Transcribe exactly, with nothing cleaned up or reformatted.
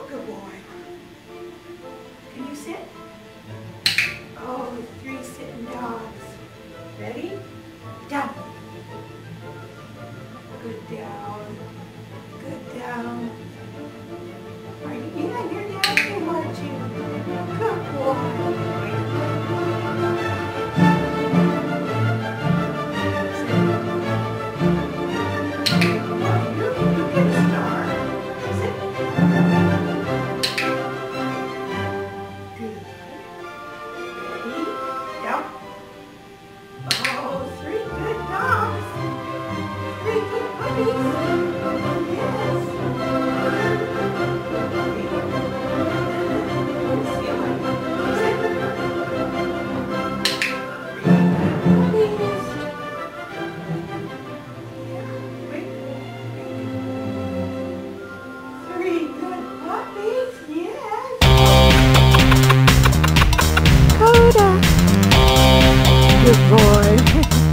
Good boy. Can you sit? Oh, three sitting dogs. Ready? Down. Good down. Good down. Are you, yeah, you're down, aren't you? Good boy. Koda. Good boy.